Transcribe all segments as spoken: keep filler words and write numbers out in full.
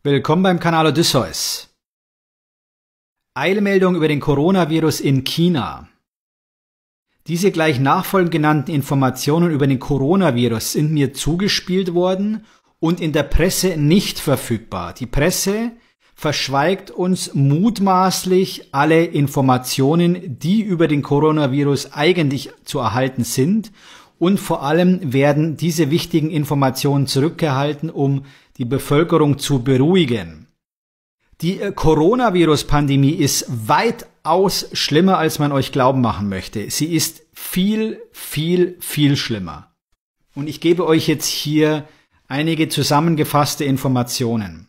Willkommen beim Kanal Odysseus. Eilmeldung über den Coronavirus in China. Diese gleich nachfolgend genannten Informationen über den Coronavirus sind mir zugespielt worden und in der Presse nicht verfügbar. Die Presse verschweigt uns mutmaßlich alle Informationen, die über den Coronavirus eigentlich zu erhalten sind, und vor allem werden diese wichtigen Informationen zurückgehalten, um die Bevölkerung zu beruhigen. Die Coronavirus-Pandemie ist weitaus schlimmer, als man euch glauben machen möchte. Sie ist viel, viel, viel schlimmer. Und ich gebe euch jetzt hier einige zusammengefasste Informationen.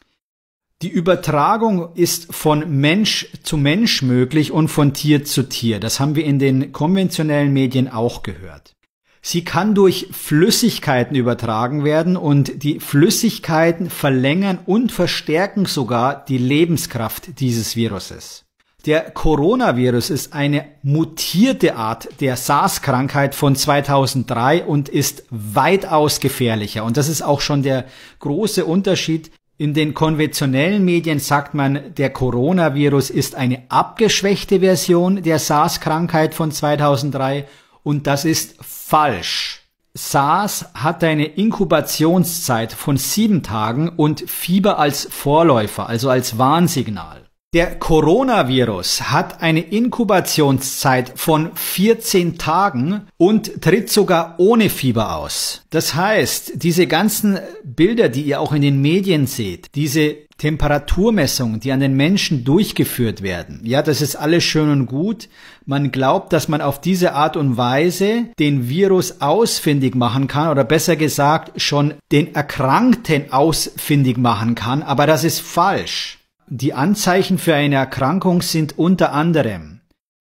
Die Übertragung ist von Mensch zu Mensch möglich und von Tier zu Tier. Das haben wir in den konventionellen Medien auch gehört. Sie kann durch Flüssigkeiten übertragen werden und die Flüssigkeiten verlängern und verstärken sogar die Lebenskraft dieses Viruses. Der Coronavirus ist eine mutierte Art der SARS-Krankheit von zweitausenddrei und ist weitaus gefährlicher. Und das ist auch schon der große Unterschied. In den konventionellen Medien sagt man, der Coronavirus ist eine abgeschwächte Version der SARS-Krankheit von zweitausenddrei und das ist falsch. SARS hat eine Inkubationszeit von sieben Tagen und Fieber als Vorläufer, also als Warnsignal. Der Coronavirus hat eine Inkubationszeit von vierzehn Tagen und tritt sogar ohne Fieber aus. Das heißt, diese ganzen Bilder, die ihr auch in den Medien seht, diese Temperaturmessungen, die an den Menschen durchgeführt werden, ja, das ist alles schön und gut. Man glaubt, dass man auf diese Art und Weise den Virus ausfindig machen kann oder besser gesagt schon den Erkrankten ausfindig machen kann, aber das ist falsch. Die Anzeichen für eine Erkrankung sind unter anderem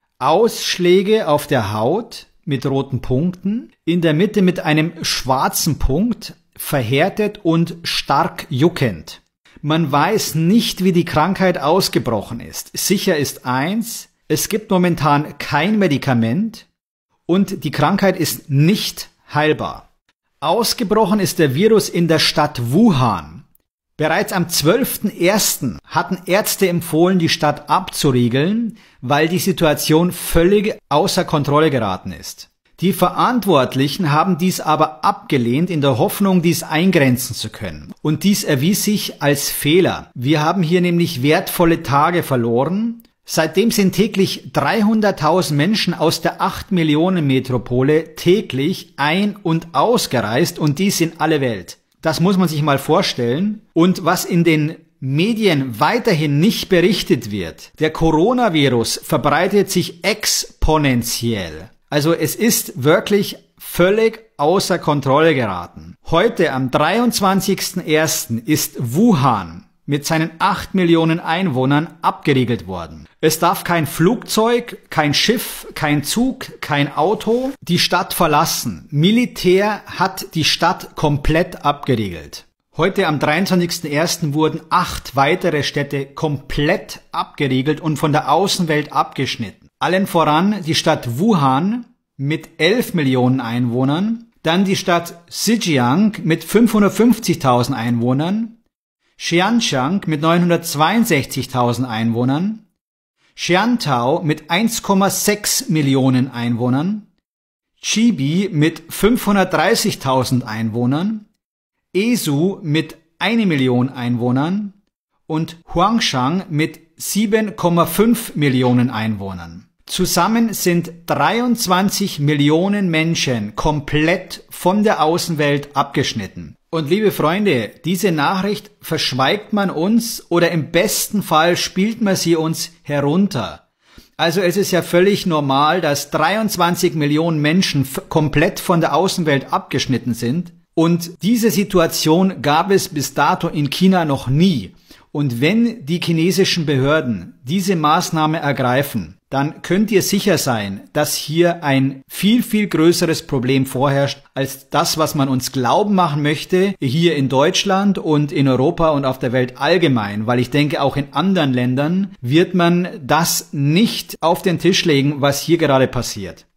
Ausschläge auf der Haut mit roten Punkten, in der Mitte mit einem schwarzen Punkt, verhärtet und stark juckend. Man weiß nicht, wie die Krankheit ausgebrochen ist. Sicher ist eins, es gibt momentan kein Medikament und die Krankheit ist nicht heilbar. Ausgebrochen ist der Virus in der Stadt Wuhan. Bereits am zwölften ersten hatten Ärzte empfohlen, die Stadt abzuriegeln, weil die Situation völlig außer Kontrolle geraten ist. Die Verantwortlichen haben dies aber abgelehnt, in der Hoffnung, dies eingrenzen zu können. Und dies erwies sich als Fehler. Wir haben hier nämlich wertvolle Tage verloren. Seitdem sind täglich dreihunderttausend Menschen aus der acht Millionen Metropole täglich ein- und ausgereist und dies in alle Welt. Das muss man sich mal vorstellen. Und was in den Medien weiterhin nicht berichtet wird, der Coronavirus verbreitet sich exponentiell. Also es ist wirklich völlig außer Kontrolle geraten. Heute am dreiundzwanzigsten ersten ist Wuhan mit seinen acht Millionen Einwohnern abgeriegelt worden. Es darf kein Flugzeug, kein Schiff, kein Zug, kein Auto die Stadt verlassen. Militär hat die Stadt komplett abgeriegelt. Heute am dreiundzwanzigsten ersten wurden acht weitere Städte komplett abgeriegelt und von der Außenwelt abgeschnitten. Allen voran die Stadt Wuhan mit elf Millionen Einwohnern, dann die Stadt Zhejiang mit fünfhundertfünfzigtausend Einwohnern, Xianxiang mit neunhundertzweiundsechzigtausend Einwohnern, Xiantao mit eins Komma sechs Millionen Einwohnern, Chibi mit fünfhundertdreißigtausend Einwohnern, Esu mit eine Million Einwohnern und Huangshan mit sieben Komma fünf Millionen Einwohnern. Zusammen sind dreiundzwanzig Millionen Menschen komplett von der Außenwelt abgeschnitten. Und liebe Freunde, diese Nachricht verschweigt man uns oder im besten Fall spielt man sie uns herunter. Also es ist ja völlig normal, dass dreiundzwanzig Millionen Menschen komplett von der Außenwelt abgeschnitten sind. Und diese Situation gab es bis dato in China noch nie. Und wenn die chinesischen Behörden diese Maßnahme ergreifen, dann könnt ihr sicher sein, dass hier ein viel, viel größeres Problem vorherrscht als das, was man uns glauben machen möchte, hier in Deutschland und in Europa und auf der Welt allgemein. Weil ich denke, auch in anderen Ländern wird man das nicht auf den Tisch legen, was hier gerade passiert.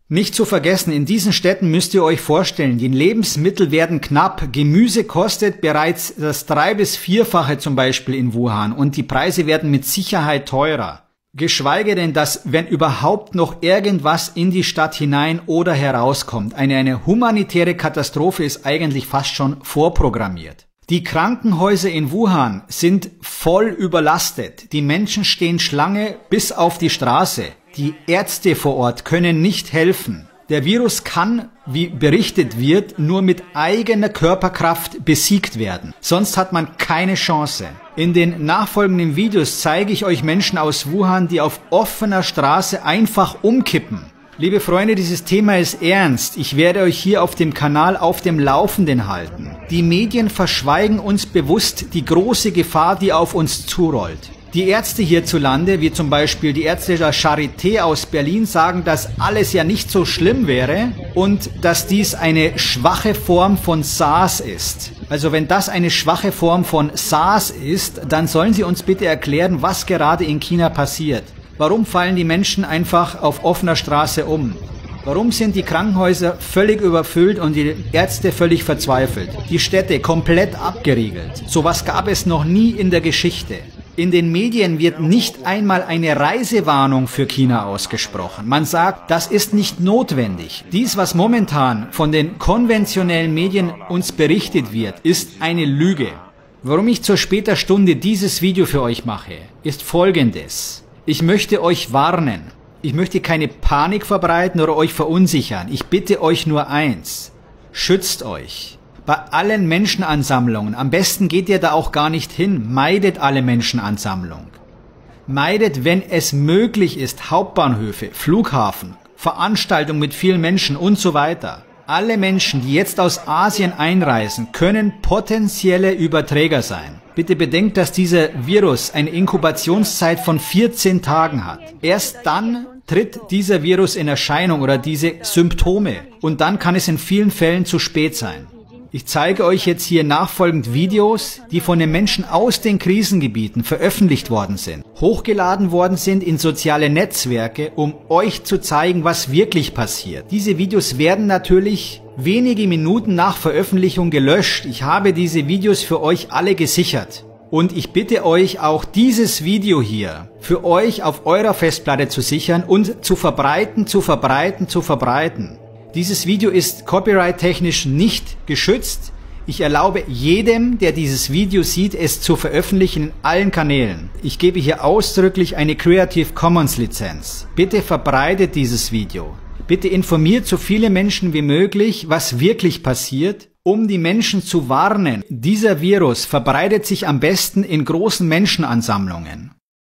Nicht zu vergessen, in diesen Städten müsst ihr euch vorstellen, die Lebensmittel werden knapp, Gemüse kostet bereits das drei- bis vierfache zum Beispiel in Wuhan und die Preise werden mit Sicherheit teurer. Geschweige denn, dass, wenn überhaupt noch irgendwas in die Stadt hinein oder herauskommt, eine, eine humanitäre Katastrophe ist eigentlich fast schon vorprogrammiert. Die Krankenhäuser in Wuhan sind voll überlastet, die Menschen stehen Schlange bis auf die Straße. Die Ärzte vor Ort können nicht helfen. Der Virus kann, wie berichtet wird, nur mit eigener Körperkraft besiegt werden. Sonst hat man keine Chance. In den nachfolgenden Videos zeige ich euch Menschen aus Wuhan, die auf offener Straße einfach umkippen. Liebe Freunde, dieses Thema ist ernst. Ich werde euch hier auf dem Kanal auf dem Laufenden halten. Die Medien verschweigen uns bewusst die große Gefahr, die auf uns zurollt. Die Ärzte hierzulande, wie zum Beispiel die Ärzte der Charité aus Berlin, sagen, dass alles ja nicht so schlimm wäre und dass dies eine schwache Form von SARS ist. Also wenn das eine schwache Form von SARS ist, dann sollen sie uns bitte erklären, was gerade in China passiert. Warum fallen die Menschen einfach auf offener Straße um? Warum sind die Krankenhäuser völlig überfüllt und die Ärzte völlig verzweifelt? Die Städte komplett abgeriegelt. Sowas gab es noch nie in der Geschichte. In den Medien wird nicht einmal eine Reisewarnung für China ausgesprochen. Man sagt, das ist nicht notwendig. Dies, was momentan von den konventionellen Medien uns berichtet wird, ist eine Lüge. Warum ich zur später Stunde dieses Video für euch mache, ist Folgendes. Ich möchte euch warnen. Ich möchte keine Panik verbreiten oder euch verunsichern. Ich bitte euch nur eins. Schützt euch. Bei allen Menschenansammlungen, am besten geht ihr da auch gar nicht hin, meidet alle Menschenansammlungen. Meidet, wenn es möglich ist, Hauptbahnhöfe, Flughafen, Veranstaltungen mit vielen Menschen und so weiter. Alle Menschen, die jetzt aus Asien einreisen, können potenzielle Überträger sein. Bitte bedenkt, dass dieser Virus eine Inkubationszeit von vierzehn Tagen hat. Erst dann tritt dieser Virus in Erscheinung oder diese Symptome und dann kann es in vielen Fällen zu spät sein. Ich zeige euch jetzt hier nachfolgend Videos, die von den Menschen aus den Krisengebieten veröffentlicht worden sind, hochgeladen worden sind in soziale Netzwerke, um euch zu zeigen, was wirklich passiert. Diese Videos werden natürlich wenige Minuten nach Veröffentlichung gelöscht. Ich habe diese Videos für euch alle gesichert. Und ich bitte euch auch dieses Video hier für euch auf eurer Festplatte zu sichern und zu verbreiten, zu verbreiten, zu verbreiten. Dieses Video ist copyright-technisch nicht geschützt. Ich erlaube jedem, der dieses Video sieht, es zu veröffentlichen in allen Kanälen. Ich gebe hier ausdrücklich eine Creative Commons Lizenz. Bitte verbreitet dieses Video. Bitte informiert so viele Menschen wie möglich, was wirklich passiert, um die Menschen zu warnen. Dieser Virus verbreitet sich am besten in großen Menschenansammlungen.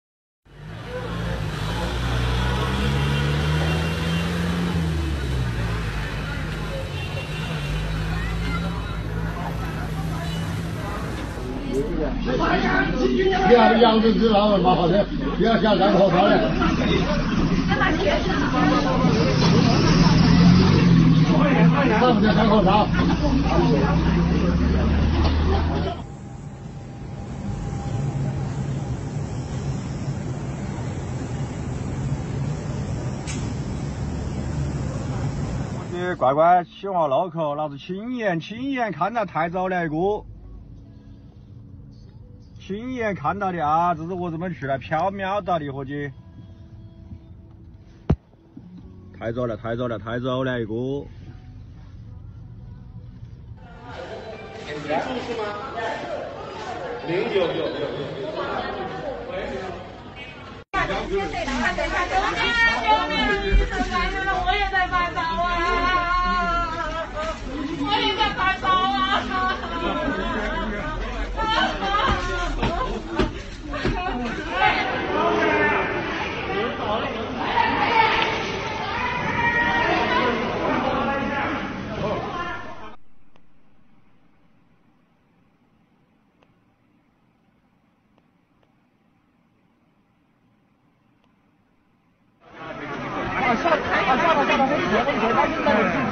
Ja,杨子知道了，蛮好的，不要想染头发了。上不了染头发。你乖乖写话唠嗑，老子亲眼亲眼看到太早了一个。亲眼看到的啊，这是我怎么去了？缥缈到的伙计，太早了，太早了，太早了一个。零是吗？零有有有有。我也在发烧啊！我也在发烧啊！下下下下下下，我我我我